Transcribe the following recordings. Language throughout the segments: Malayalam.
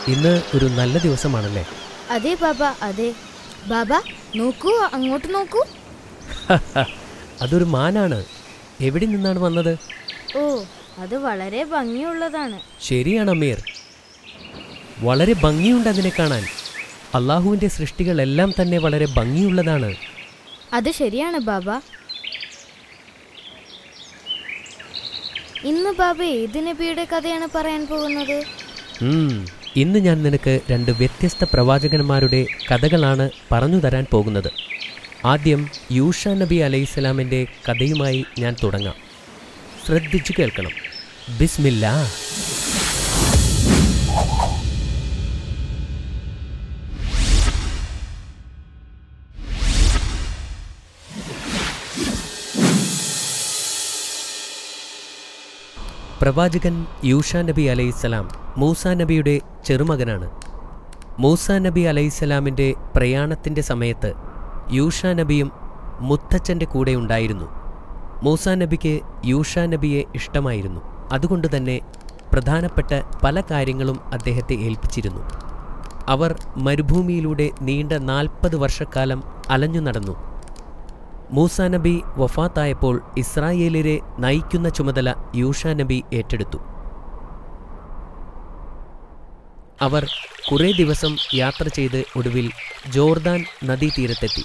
ഇന്ന് ഒരു നല്ല ദിവസമാണല്ലേ? അതെ ബാബ, അതെ. ബാബ നോക്കൂ, അങ്ങോട്ട് നോക്കൂ. അതൊരു മാനാണ്. എവിടെ നിന്നാണ് വന്നത്? ഓ, അത് വളരെ ഭംഗിയുള്ളതാണ്. ശരിയാണ് അമീർ, വളരെ ഭംഗിയുണ്ട് അതിനെ കാണാൻ. അള്ളാഹുവിൻ്റെ സൃഷ്ടികളെല്ലാം തന്നെ വളരെ ഭംഗിയുള്ളതാണ്. അത് ശരിയാണ് ബാബ. ഇന്ന് ബാബ ഏത് നബിയുടെ കഥയാണ് പറയാൻ പോകുന്നത്? ഇന്ന് ഞാൻ നിനക്ക് 2 വ്യത്യസ്ത പ്രവാചകന്മാരുടെ കഥകളാണ് പറഞ്ഞു തരാൻ പോകുന്നത്. ആദ്യം യൂഷ നബി അലൈഹിസ്സലാമിൻ്റെ കഥയുമായി ഞാൻ തുടങ്ങാം. ശ്രദ്ധിച്ചു കേൾക്കണം. ബിസ്മില്ലാ. പ്രവാചകൻ യൂഷ നബി അലൈഹിസ്സലാം മൂസാ നബിയുടെ ചെറുമകനാണ്. മൂസാ നബി അലൈഹിസ്സലാമിൻ്റെ പ്രയാണത്തിൻ്റെ സമയത്ത് യൂഷ നബിയും മുത്തച്ഛൻ്റെ കൂടെ ഉണ്ടായിരുന്നു. മൂസാ നബിക്ക് യൂഷ നബിയെ ഇഷ്ടമായിരുന്നു. അതുകൊണ്ട് തന്നെ പ്രധാനപ്പെട്ട പല കാര്യങ്ങളും അദ്ദേഹത്തെ ഏൽപ്പിച്ചിരുന്നു. അവർ മരുഭൂമിയിലൂടെ നീണ്ട 40 വർഷക്കാലം അലഞ്ഞു നടന്നു. മൂസാ നബി വഫാത്തായപ്പോൾ ഇസ്രായേലിനെ നയിക്കുന്ന ചുമതല യൂഷ നബി ഏറ്റെടുത്തു. അവർ കുറേ ദിവസം യാത്ര ചെയ്ത് ഒടുവിൽ ജോർദാൻ നദീതീരത്തെത്തി.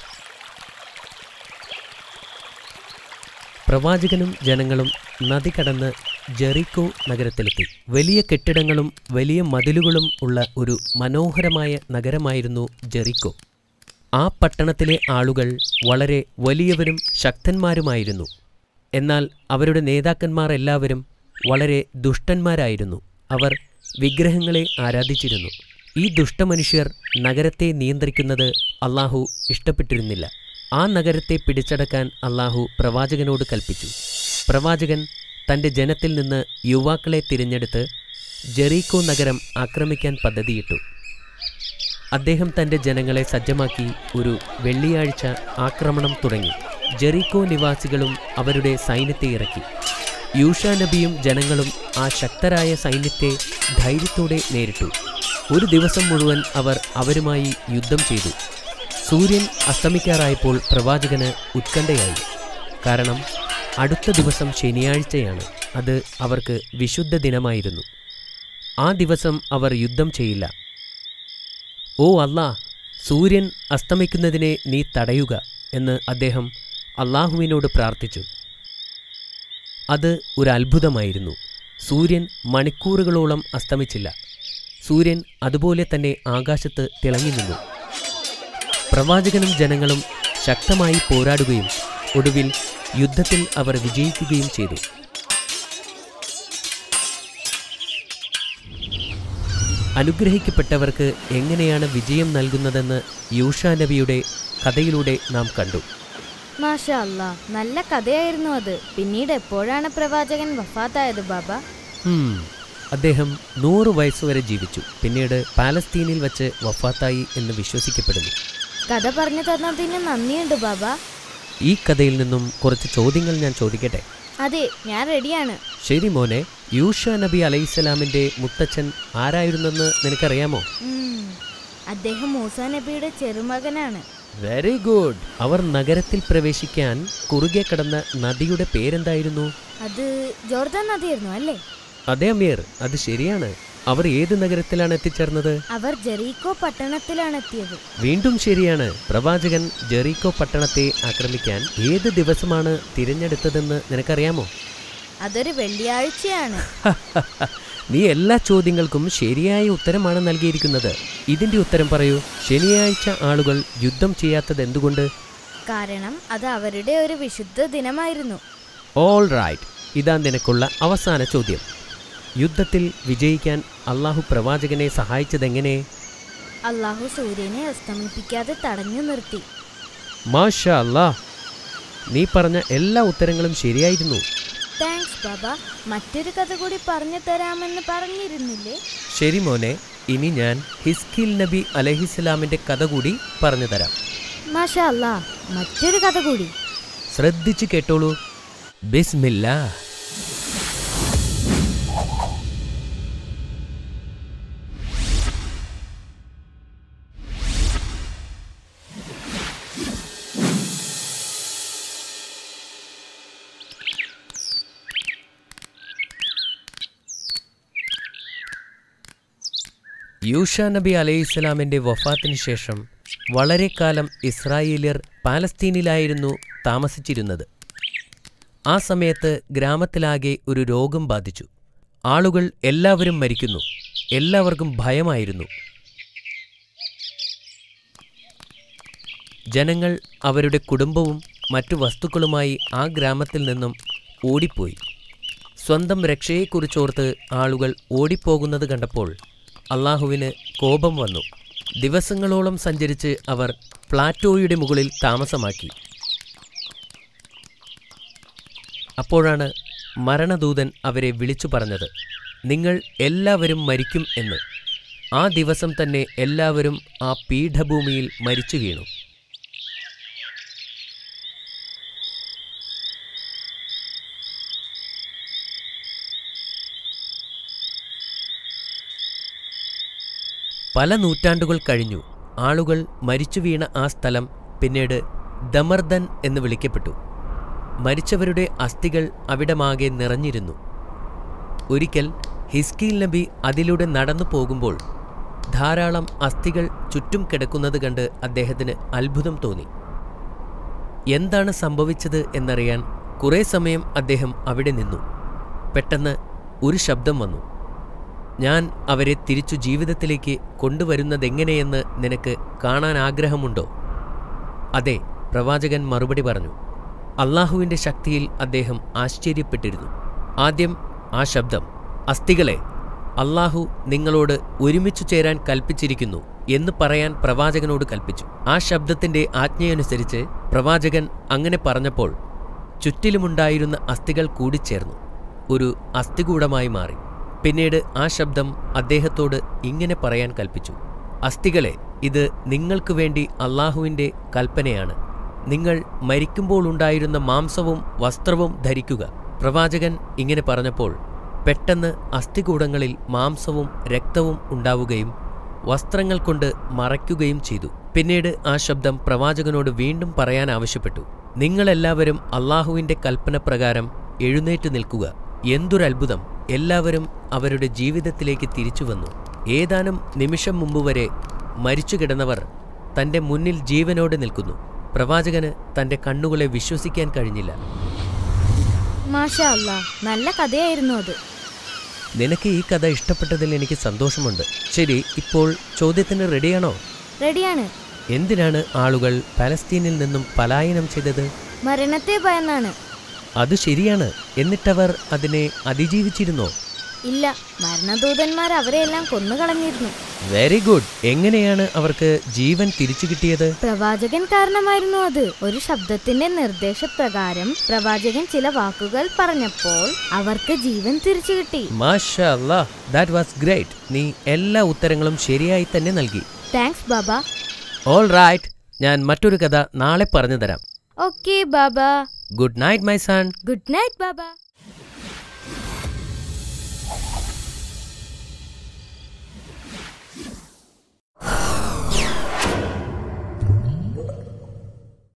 പ്രവാചകനും ജനങ്ങളും നദി കടന്ന് ജെറിക്കോ നഗരത്തിലെത്തി. വലിയ കെട്ടിടങ്ങളും വലിയ മതിലുകളും ഉള്ള ഒരു മനോഹരമായ നഗരമായിരുന്നു ജെറിക്കോ. ആ പട്ടണത്തിലെ ആളുകൾ വളരെ വലിയവരും ശക്തന്മാരുമായിരുന്നു. എന്നാൽ അവരുടെ നേതാക്കന്മാർ എല്ലാവരും വളരെ ദുഷ്ടന്മാരായിരുന്നു. അവർ വിഗ്രഹങ്ങളെ ആരാധിച്ചിരുന്നു. ഈ ദുഷ്ടമനുഷ്യർ നഗരത്തെ നിയന്ത്രിക്കുന്നത് അള്ളാഹു ഇഷ്ടപ്പെട്ടിരുന്നില്ല. ആ നഗരത്തെ പിടിച്ചടക്കാൻ അള്ളാഹു പ്രവാചകനോട് കൽപ്പിച്ചു. പ്രവാചകൻ തൻ്റെ ജനത്തിൽ നിന്ന് യുവാക്കളെ തിരഞ്ഞെടുത്ത് ജെറീക്കോ നഗരം ആക്രമിക്കാൻ പദ്ധതിയിട്ടു. അദ്ദേഹം തൻ്റെ ജനങ്ങളെ സജ്ജമാക്കി ഒരു വെള്ളിയാഴ്ച ആക്രമണം തുടങ്ങി. ജെറീക്കോ നിവാസികളും അവരുടെ സൈന്യത്തെ ഇറക്കി. യൂഷ നബിയും ജനങ്ങളും ആ ശക്തരായ സൈന്യത്തെ ധൈര്യത്തോടെ നേരിട്ടു. ഒരു ദിവസം മുഴുവൻ അവർ അവരുമായി യുദ്ധം ചെയ്തു. സൂര്യൻ അസ്തമിക്കാറായപ്പോൾ പ്രവാചകന് ഉത്കണ്ഠയായി. കാരണം അടുത്ത ദിവസം ശനിയാഴ്ചയാണ്. അത് അവർക്ക് വിശുദ്ധ ദിനമായിരുന്നു. ആ ദിവസം അവർ യുദ്ധം ചെയ്യില്ല. ഓ അല്ലാ, സൂര്യൻ അസ്തമിക്കുന്നതിനെ നീ തടയുക എന്ന് അദ്ദേഹം അള്ളാഹുവിനോട് പ്രാർത്ഥിച്ചു. അത് ഒരു അത്ഭുതമായിരുന്നു. സൂര്യൻ മണിക്കൂറുകളോളം അസ്തമിച്ചില്ല. സൂര്യൻ അതുപോലെ തന്നെ ആകാശത്ത് തിളങ്ങി നിന്നു. പ്രവാചകനും ജനങ്ങളും ശക്തമായി പോരാടുകയും ഒടുവിൽ യുദ്ധത്തിൽ അവർ വിജയിക്കുകയും ചെയ്തു. അനുഗ്രഹിക്കപ്പെട്ടവർക്ക് എങ്ങനെയാണ് വിജയം നൽകുന്നതെന്ന് യൂഷ നബിയുടെ കഥയിലൂടെ നാം കണ്ടു. മാഷാ അല്ലാ, നല്ല കഥയായിരുന്നു അത്. പിന്നീട് എപ്പോഴാണ് പ്രവാചകൻ വഫാത്തായത് ബാബ? അദ്ദേഹം 100 വയസ്സുവരെ ജീവിച്ചു. പിന്നീട് പാലസ്തീനിൽ വച്ച് വഫാത്തായി എന്ന് വിശ്വസിക്കപ്പെടുന്നു. കഥ പറഞ്ഞു തന്നതിന് നന്ദിയുണ്ട് ബാബ. ഈ കഥയിൽ നിന്നും കുറച്ച് ചോദ്യങ്ങൾ ഞാൻ ചോദിക്കട്ടെ? അതെ, ഞാൻ റെഡിയാണ്. ശരി മോനെ, യൂഷ നബി അലൈഹിസ്സലാമിന്റെ മുത്തച്ഛൻ ആരായിരുന്നെന്ന് നിനക്കറിയാമോ? അദ്ദേഹം മൂസാ നബിയുടെ ചെറുമകനാണ്. Very good. അവർ നഗരത്തിൽ പ്രവേശിക്കാൻ കുറുകെ കടന്ന നദിയുടെ പേരെന്തായിരുന്നു? അത് ജോർദാൻ നദിയായിരുന്നു അല്ലേ? അതെ അമീർ, അത് ശരിയാണ്. അവർ ഏത് നഗരത്തിലാണ് എത്തിച്ചേർന്നത്? അവർ ജെറീക്കോ പട്ടണത്തിലാണ് എത്തിയത്. വീണ്ടും ശരിയാണ്. പ്രവാചകൻ ജെറീക്കോ പട്ടണത്തെ ആക്രമിക്കാൻ ഏത് ദിവസമാണ് തിരഞ്ഞെടുത്തതെന്ന് നിനക്കറിയാമോ? അതൊരു വെള്ളിയാഴ്ചയാണ്. നീ എല്ലാ ചോദ്യങ്ങൾക്കും ശരിയായ ഉത്തരമാണ് നൽകിയിരിക്കുന്നത്. ഇതിന്റെ ഉത്തരം പറയൂ. ശനിയാഴ്ച ആളുകൾ യുദ്ധം ചെയ്യാത്തത് എന്തുകൊണ്ട്? കാരണം അത് അവരുടെ ഒരു വിശുദ്ധ ദിനമായിരുന്നു. All right. ഇതാ നിനക്കുള്ള അവസാന ചോദ്യം. യുദ്ധത്തിൽ വിജയിക്കാൻ അള്ളാഹു പ്രവാചകനെ സഹായിച്ചതെങ്ങനെ? അള്ളാഹു സൂര്യനെ അസ്തമിപ്പിക്കാതെ തടഞ്ഞു നിർത്തി. മാഷാ അല്ലാ, നീ പറഞ്ഞ എല്ലാ ഉത്തരങ്ങളും ശരിയായിരുന്നു. താങ്ക്സ് ബാബ. മറ്റൊരു കഥ കൂടി പറഞ്ഞു തരാമെന്ന് പറഞ്ഞിരുന്നില്ലേ? ശരി മോനെ, ഇനി ഞാൻ ഹിസ്കിൽ നബി അലൈഹിസ്സലാമിന്റെ കഥ കൂടി പറഞ്ഞു തരാം. മാഷാ അല്ലാ, മറ്റൊരു കഥ കൂടി. ശ്രദ്ധിച്ചു കേട്ടോളൂ. ബിസ്മില്ലാ. യൂഷ നബി അലൈഹിസ്സലാമിൻ്റെ വഫാത്തിന് ശേഷം വളരെ കാലം ഇസ്രായേലിയർ പാലസ്തീനിലായിരുന്നു താമസിച്ചിരുന്നത്. ആ സമയത്ത് ഗ്രാമത്തിലാകെ ഒരു രോഗം ബാധിച്ചു. ആളുകൾ എല്ലാവരും മരിക്കുന്നു. എല്ലാവർക്കും ഭയമായിരുന്നു. ജനങ്ങൾ അവരുടെ കുടുംബവും മറ്റു വസ്തുക്കളുമായി ആ ഗ്രാമത്തിൽ നിന്നും ഓടിപ്പോയി. സ്വന്തം രക്ഷയെക്കുറിച്ചോർത്ത് ആളുകൾ ഓടിപ്പോകുന്നത് കണ്ടപ്പോൾ അള്ളാഹുവിന് കോപം വന്നു. ദിവസങ്ങളോളം സഞ്ചരിച്ച് അവർ പ്ലാറ്റോയുടെ മുകളിൽ താമസമാക്കി. അപ്പോഴാണ് മരണദൂതൻ അവരെ വിളിച്ചു പറഞ്ഞത്, നിങ്ങൾ എല്ലാവരും മരിക്കും എന്ന്. ആ ദിവസം തന്നെ എല്ലാവരും ആ പീഠഭൂമിയിൽ മരിച്ചു വീണു. പല നൂറ്റാണ്ടുകൾ കഴിഞ്ഞു. ആളുകൾ മരിച്ചു വീണ ആ സ്ഥലം പിന്നീട് ദമർദൻ എന്ന് വിളിക്കപ്പെട്ടു. മരിച്ചവരുടെ അസ്ഥികൾ അവിടമാകെ നിറഞ്ഞിരുന്നു. ഒരിക്കൽ ഹിസ്കീൽ നബി അതിലൂടെ നടന്നു പോകുമ്പോൾ ധാരാളം അസ്ഥികൾ ചുറ്റും കിടക്കുന്നത് കണ്ട് അദ്ദേഹത്തിന് അത്ഭുതം തോന്നി. എന്താണ് സംഭവിച്ചത് എന്നറിയാൻ കുറേ സമയം അദ്ദേഹം അവിടെ നിന്നു. പെട്ടെന്ന് ഒരു ശബ്ദം വന്നു, ഞാൻ അവരെ തിരിച്ചു ജീവിതത്തിലേക്ക് കൊണ്ടുവരുന്നതെങ്ങനെയെന്ന് നിനക്ക് കാണാൻ ആഗ്രഹമുണ്ടോ? അതെ, പ്രവാചകൻ മറുപടി പറഞ്ഞു. അള്ളാഹുവിൻ്റെ ശക്തിയിൽ അദ്ദേഹം ആശ്ചര്യപ്പെട്ടിരുന്നു. ആദ്യം ആ ശബ്ദം, അസ്ഥികളെ, അള്ളാഹു നിങ്ങളോട് ഒരുമിച്ചു ചേരാൻ കൽപ്പിച്ചിരിക്കുന്നു എന്ന് പറയാൻ പ്രവാചകനോട് കൽപ്പിച്ചു. ആ ശബ്ദത്തിൻ്റെ ആജ്ഞയനുസരിച്ച് പ്രവാചകൻ അങ്ങനെ പറഞ്ഞപ്പോൾ ചുറ്റിലുമുണ്ടായിരുന്ന അസ്ഥികൾ കൂടിച്ചേർന്നു ഒരു അസ്ഥികൂടമായി മാറി. പിന്നീട് ആ ശബ്ദം അദ്ദേഹത്തോട് ഇങ്ങനെ പറയാൻ കൽപ്പിച്ചു, അസ്ഥികളെ, ഇത് നിങ്ങൾക്ക് വേണ്ടി അള്ളാഹുവിൻ്റെ കൽപ്പനയാണ്. നിങ്ങൾ മരിക്കുമ്പോൾ ഉണ്ടായിരുന്ന മാംസവും വസ്ത്രവും ധരിക്കുക. പ്രവാചകൻ ഇങ്ങനെ പറഞ്ഞപ്പോൾ പെട്ടെന്ന് അസ്ഥികൂടങ്ങളിൽ മാംസവും രക്തവും ഉണ്ടാവുകയും വസ്ത്രങ്ങൾ കൊണ്ട് മറയ്ക്കുകയും ചെയ്തു. പിന്നീട് ആ ശബ്ദം പ്രവാചകനോട് വീണ്ടും പറയാൻ ആവശ്യപ്പെട്ടു, നിങ്ങളെല്ലാവരും അള്ളാഹുവിൻ്റെ കൽപ്പന പ്രകാരം എഴുന്നേറ്റ് നിൽക്കുക. എന്തൊരത്ഭുതം! എല്ലാവരും അവരുടെ ജീവിതത്തിലേക്ക് തിരിച്ചു വന്നു. ഏതാനും നിമിഷം മുമ്പ് വരെ മരിച്ചു കിടന്നവർ തൻ്റെ മുന്നിൽ ജീവനോടെ നിൽക്കുന്നു. പ്രവാചകന് തൻ്റെ കണ്ണുകളെ വിശ്വസിക്കാൻ കഴിഞ്ഞില്ല. മാഷാ അല്ലാഹ്, നല്ല കഥയായിരുന്നു അത്. നിനക്ക് ഈ കഥ ഇഷ്ടപ്പെട്ടതിൽ എനിക്ക് സന്തോഷമുണ്ട്. ശരി, ഇപ്പോൾ ചോദ്യത്തിന് റെഡിയാണോ? റെഡിയാണ്. എന്തിനാണ് ആളുകൾ പലസ്തീനിൽ നിന്നും പലായനം ചെയ്തത്? മരണത്തെ ഭയന്നാണ്. അത് ശരിയാണ്. എന്നിട്ടവർ അതിനെ അതിജീവിച്ചിരുന്നോ? ഇല്ല, മരണദൂതന്മാർ അവരെയെല്ലാം കൊന്നുകളഞ്ഞിരുന്നു. Very good. എങ്ങനെയാണ് അവർക്ക് ജീവൻ തിരിച്ചു കിട്ടിയത്? പ്രവാചകൻ കാരണമായിരുന്നു അത്. ഒരു ശബ്ദത്തിന്റെ നിർദ്ദേശപ്രകാരം പ്രവാചകൻ ചില വാക്കുകൾ പറഞ്ഞപ്പോൾ അവർക്ക് ജീവൻ തിരിച്ചു കിട്ടി. മാഷാ അല്ലാഹ്, ദാറ്റ് വാസ് ഗ്രേറ്റ്. നീ എല്ലാ ഉത്തരങ്ങളും ശരിയായി തന്നെ നൽകി. താങ്ക്സ് ബാബ. ഓൾ റൈറ്റ്, ഞാൻ മറ്റൊരു കഥ നാളെ പറഞ്ഞു തരാം. ഓക്കേ ബാബ. Good night my son. Good night Baba.